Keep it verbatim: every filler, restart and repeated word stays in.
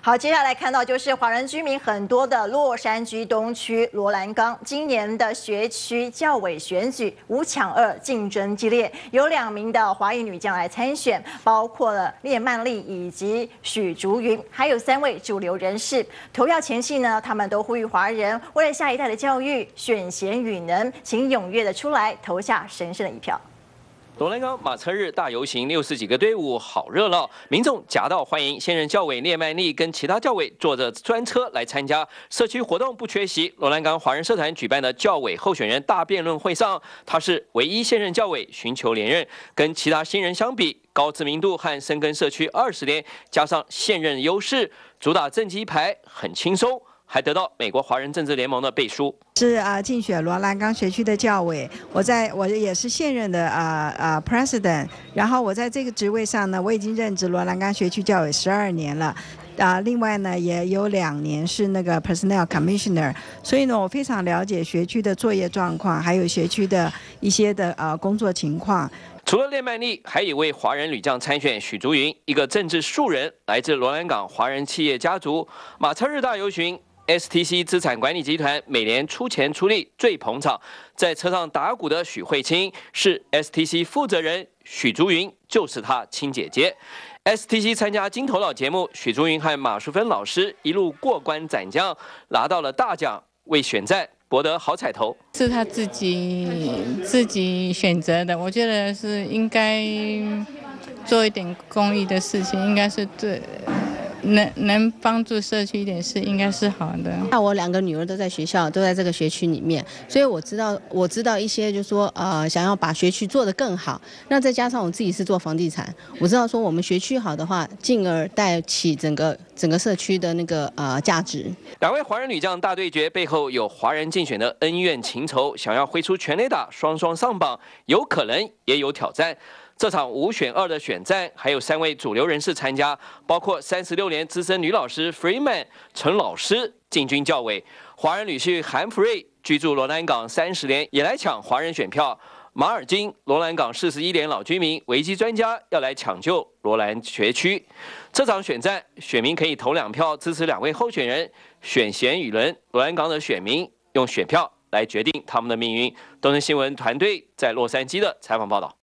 好，接下来看到就是华人居民很多的洛杉矶东区罗兰冈，今年的学区教委选举五抢二，竞争激烈，有两名的华裔女将来参选，包括了列曼丽以及许竹云，还有三位主流人士。投票前夕呢，他们都呼吁华人为了下一代的教育，选贤与能，请踊跃的出来投下神圣的一票。 罗兰冈马车日大游行，六十几个队伍，好热闹，民众夹道欢迎现任教委列曼丽跟其他教委坐着专车来参加社区活动，不缺席。罗兰冈华人社团举办的教委候选人大辩论会上，他是唯一现任教委寻求连任，跟其他新人相比，高知名度和深耕社区二十年，加上现任优势，主打政绩牌很轻松。 还得到美国华人政治联盟的背书。 是啊，竞选罗兰冈学区的教委，我在我也是现任的啊啊 president， 然后我在这个职位上呢，我已经任职罗兰冈学区教委十二年了。 啊，另外呢，也有两年是那个 personnel commissioner， 所以呢，我非常了解学区的作业状况，还有学区的一些的呃工作情况。 除了列曼丽，还有一位华人女将参选许竹云，一个政治素人，来自罗兰港华人企业家族。马车日大游行 ，S T C 资产管理集团每年出钱出力最捧场，在车上打鼓的许慧清是 S T C 负责人，许竹云就是她亲姐姐。S T C 参加金头脑节目，许竹云和马淑芬老师一路过关斩将，拿到了大奖，为选战 博得好彩头， 是他自己自己选择的。我觉得是应该做一点公益的事情，应该是对能能帮助社区一点事，应该是好的。 那我两个女儿都在学校，都在这个学区里面，所以我知道我知道一些，就是说呃想要把学区做得更好。那再加上我自己是做房地产，我知道说我们学区好的话，进而带起整个整个社区的那个呃价值。 两位华人女将大对决背后有华人竞选的恩怨情仇，想要挥出全垒打，双双上榜，有可能也有挑战。这场五选二的选战，还有三位主流人士参加，包括三十六年资深女老师 Freeman 陈老师进军教委，华人女婿韩福瑞居住罗兰港三十年，也来抢华人选票。 马尔金，罗兰港四十一年老居民，危机专家要来抢救罗兰学区。这场选战，选民可以投两票支持两位候选人，选贤与能。罗兰港的选民用选票来决定他们的命运。东森新闻团队在洛杉矶的采访报道。